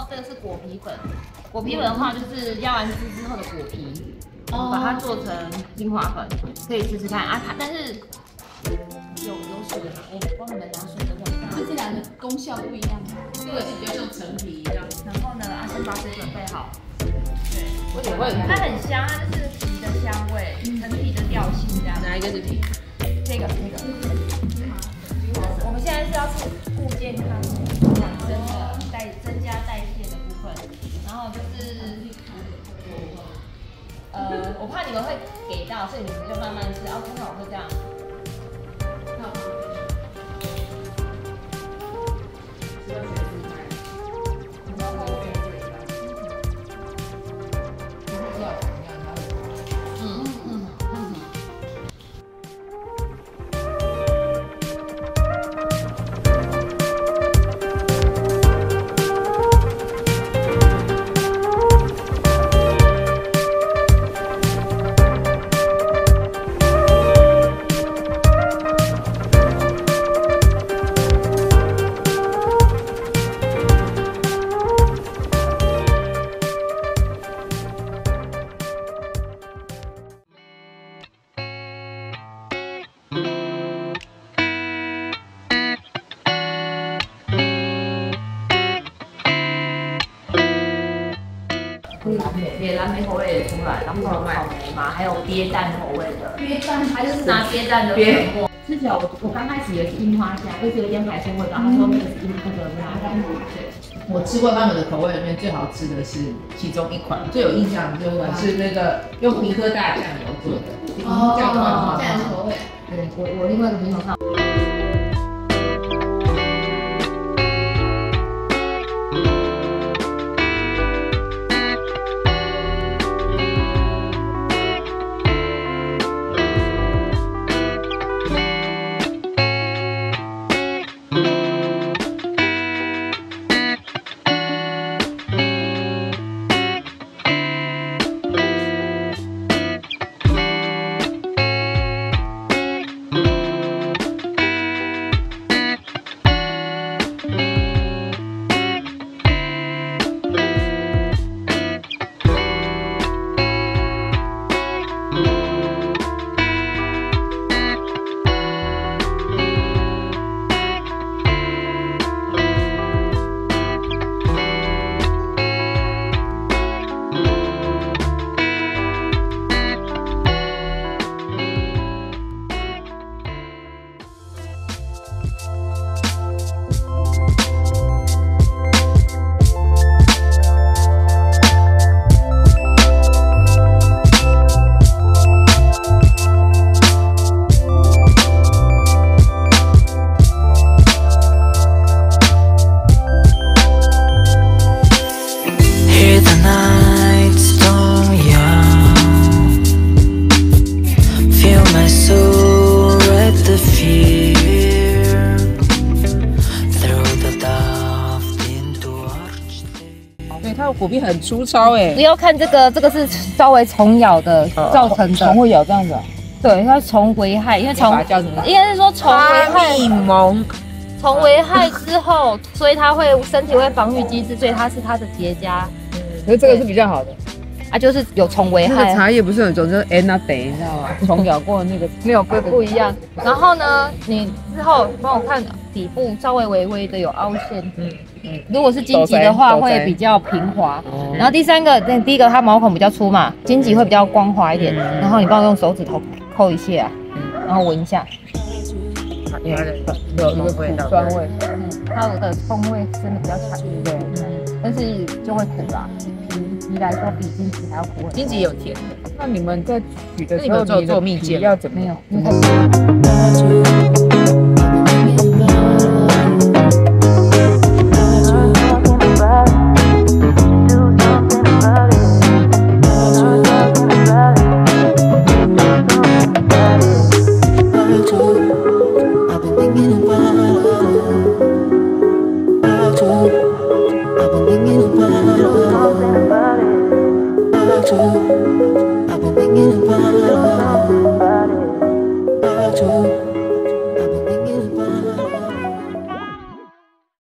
这个是果皮粉，果皮粉的话就是压完汁之后的果皮，把它做成精华粉，可以试试看啊。但是有水的，我帮你们拿水的问。 就这两个功效不一样。 这个是比较像陈皮一样。 然后呢，先把水准备好。对， 它很香，它就是皮的香味，陈皮的调性这样。 哪一个是皮？ 这个。我们现在是要顾健康，增加代谢的部分，然后就是我怕你们会给到，所以你们就慢慢吃。然后通常我会这样。野蓝莓口味也出来，然后草莓嘛，还有鳖蛋口味的。鳖蛋，它就是拿鳖蛋的粉末。吃起来我刚开始也是樱花香，就是有点海鲜味道。他说那个是那个对。 我吃过他们的口味里面最好吃的是其中一款，最有印象的是那个用皮科大酱油做的，酱油口味。 对，我另外一个朋友看。 它的果皮很粗糙哎， 不要看这个是稍微虫咬的造成的， 虫会咬这样子。 对，它虫危害，因为虫叫什么？ 应该是说虫危害蒙， 虫危害之后，所以它会身体会防御机制，所以它是它的结痂。 可是这个是比较好的啊，就是有虫危害。 那个茶叶不是有一种就是 Anna Day， 你知道吗？虫咬过那个没有不一样。然后呢，你之后帮我看底部稍微微微的有凹陷。如果是荆棘的话，会比较平滑。然后第三个，第一个它毛孔比较粗嘛，荆棘会比较光滑一点。然后你帮我用手指头抠一下，然后闻一下。 有一个苦酸味， 它的风味真的比较强，对，但是就会苦啦。皮来说比荆棘还要苦。 荆棘有甜的。那你们在取的时候，你的做蜜饯要怎么样？